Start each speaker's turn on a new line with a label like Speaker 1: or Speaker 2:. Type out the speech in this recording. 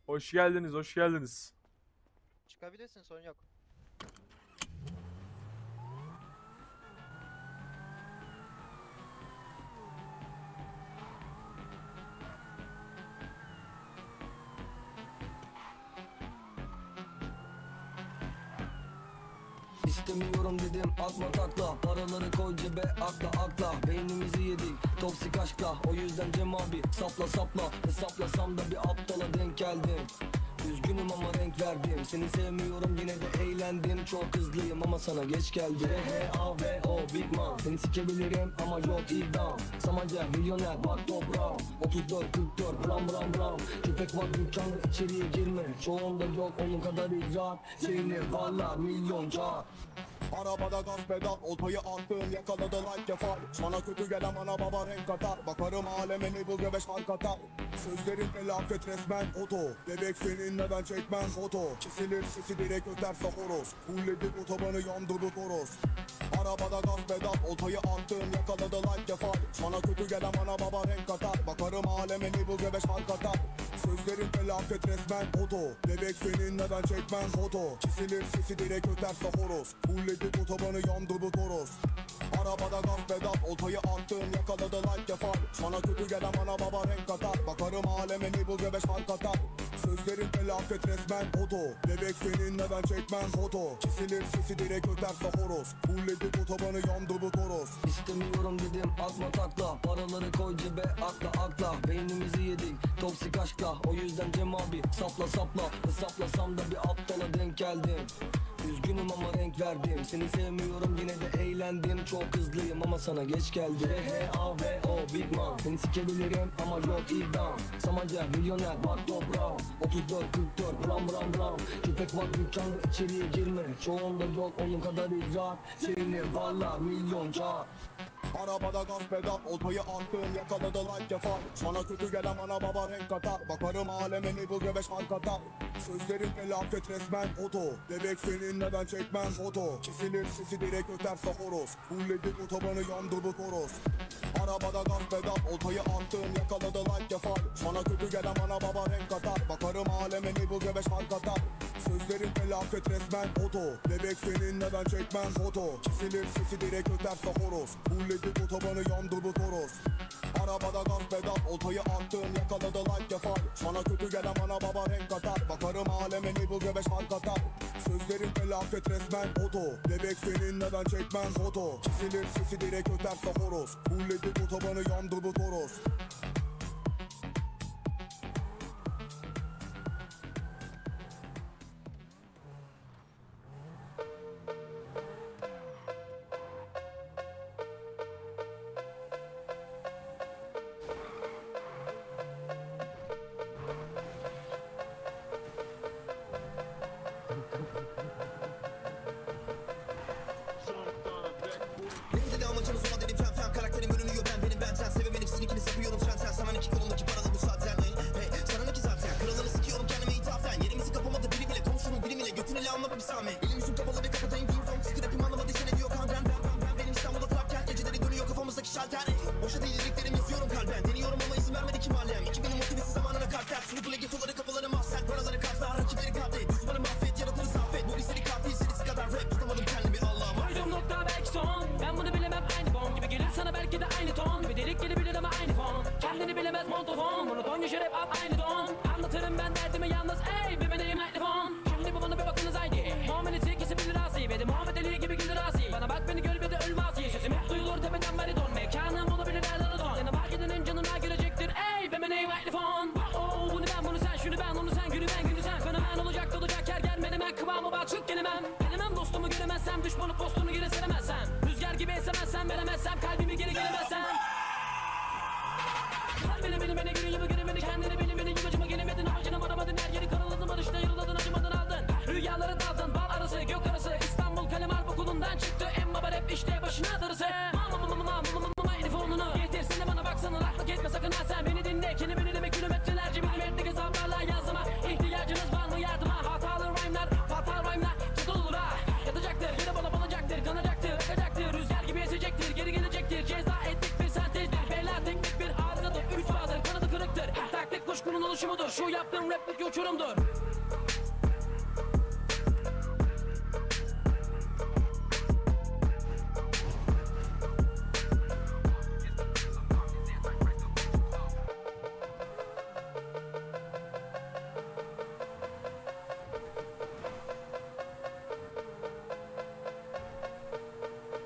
Speaker 1: Hoş geldiniz, hoş geldiniz.
Speaker 2: Çıkabilirsin, sorun yok.
Speaker 3: İstemiyorum dedim atma takla. Paraları koy cebe akla akla. Beynimizi yedik toksik aşkla. O yüzden Cem abi sapla sapla. Hesaplasam da bir aptala denk geldim. Üzgünüm ama renk verdim. Seni sevmiyorum yine de eğlendim. Çok hızlıyım ama sana geç geldi. H-A-V-O Big Man. Seni sikebilirim ama yok idam. Samaca milyoner bak toprağım. 34-44 bram bram bram. Köpek var dükkanda içeriye girme. Çoğunda yok onun kadar icraat. Seni varlar milyonca.
Speaker 4: Arabada gaz pedal, oltayı attım yakaladı like kefal. Sana kötü gelen ana baba renk katar. Bakarım alemini bu göbeş fark atar. Sözlerin felaket resmen oto. Bebek seninle ben çekmem foto. Kesilir sesi direkt öterse horoz. Hulledik otobanı yandı bu toros. Arabada gaz pedal, oltayı attım yakaladı like kefal. Sana kötü gelen ana baba renk katar. Bakarım alemini bu göbeş fark atar. Sözlerin felaket resmen oto. Bebek seninle ben çekmem foto. Kesilir sesi direkt öterse horoz. Hulledik otobanı yandı bu toros. Arabada gaz pedal, oltayı attım yakaladı like kefal. Sana kötü gelen ana baba renk katar. Bakarım alemini bu göbeş fark atar. Sözlerin felaket resmen oto. Bebek seninle ben çekmem foto. Kesilir sesi direkt öterse horoz. Hulledik otobanı yandı bu toros.
Speaker 3: İstemiyorum dedim atma takla. Paraları koy cebe akla akla. Beynimizi yedik toksik aşkla. O yüzden Cem abi sapla sapla. Hesaplasam da bir aptala denk geldim. Üzgünüm ama renk verdim. Seni sevmiyorum yine de eğlendim. Çok hızlıyım ama sana geç geldi. H-A-V-O Big Man. Seni sikebilirim ama yok idam. Samaca milyoner bak toprağım. 34-44 bram bram bram. Köpek var dükkanda içeriye girme. Çoğunda yok onun kadar icraat. Seni varlar milyonca.
Speaker 4: Arabada gaz pedal, oltayı attım yakaladı like kefal. Sana kötü gelen ana baba renk katar. Bakarım alemini bu göbeş fark atar. Sözlerin felaket resmen oto. Bebek seninle ben çekmem foto. Kesilir sesi direkt öterse horoz. Hulledik otobanı yandı bu toros. Arabada gaz pedal, oltayı attım yakaladı like kefal. Sana kötü gelen ana baba renk katar. Bakarım alemini bu göbeş fark atar. Sözlerin felaket resmen oto. Bebek seninle ben çekmem foto. Kesilir sesi direkt öterse horoz. Hulledik otobanı yandı bu toros. Arabada gaz pedal, oltayı attım yakaladı like kefal. Sana kötü gelen ana baba renk katar. Bakarım alemini bu göbeş fark atar. Sözlerin felaket resmen oto. Bebek seninle ben çekmem foto. Kesilir sesi direkt öterse horoz. Hulledik otobanı yandı bu toros.
Speaker 5: Benim de amacımız ona dedim fem fem. Karakterim görünüyor benim benden. Sevemenim sizin ikiniz yapıyorum sen. Sana iki kolundaki paralı bu zaten. Hey, sana ki zaten. Kralını sıkıyorum kendime ithafen. Yerimizi kapamadı biri bile. Konuşurum birimile götünü anlama bir sami. Elim yüzüm kapalı ve kapatayım ding dong. Sıkı rapim anlamadı seni diyor kan ben. Benim İstanbul'da trafken geceleri dönüyor kafamızdaki şalter. Boşa değil liriklerim yazıyorum kalben. Deniyorum ama izin vermedi kim alem. 2000'in motivesi zamanına kartel. Sınıfı legetoları kapıları mahzen. Paraları kartlar rakipleri katlet. Düşmanı mahvet yaratırız afet. Bu listeli katil serisi kadar rap. Tutamadım kendimi Allah'ım.
Speaker 6: Koydum nokta belki son. Ben bunu bilemem aynı bon gibi gelir sana belki de aynı ton. Gibi delik gelebilir ama aynı fon. Kendini bilemez montofon. Monoton yaşar hep aynı don. Anlatırım ben derdimi yalnız ey bebeğim mikrofon. Şimdi bu bana bir bakınız haydi. Muamelesi kesebilir asi. Ve de Muhammed Ali gibi güldür asi. Bana bak beni gör ve de ölme asi. Sesim hep duyulur tepeden bariton. Mekanım olabilir her don. Yana bak gidenin canına girecektir ey bebeğim mikrofon. Oh bunu ben bunu sen şunu ben onu sen günü ben günü sen. Fenomen olacak dolacak her gelmedi ben kıvamı bak çık gelemem. Gelemem dostumu göremezsem düşmanı postunu geri seremezsem. Rüzgar gibi esemezsem veremezsem kalbimi geri gelemezsem. Beni gülüyor mu göremedi kendini beni yuvacıma gelemedin. Harcını aramadın her yeri karaladın barışta yarıladın acımadın aldın. Rüyalara daldın bal arası gök arası İstanbul kalem harp okulundan çıktı en baba rap işte başına darısı. Telefonunu getirsin de bana baksana laklık etme sakın ha sen beni dinle. Kendimi demek kilometrelerce milimetrik hesaplarla yazıma. İhtiyacınız var mı yardıma hatalı rhyme'lar fatal rhyme'lar çatıl olur ha. Yatacaktır yine bana balacaktır kanacaktır akacaktır rüzgar gibi esecektir geri gelecektir ceza ettik bir sentezdir beyler teknik bir arızadır üç fazla kanadı kırıktır taktik kuşkunun oluşu oluşumudur. Şu yaptığım rap bir uçurumdur.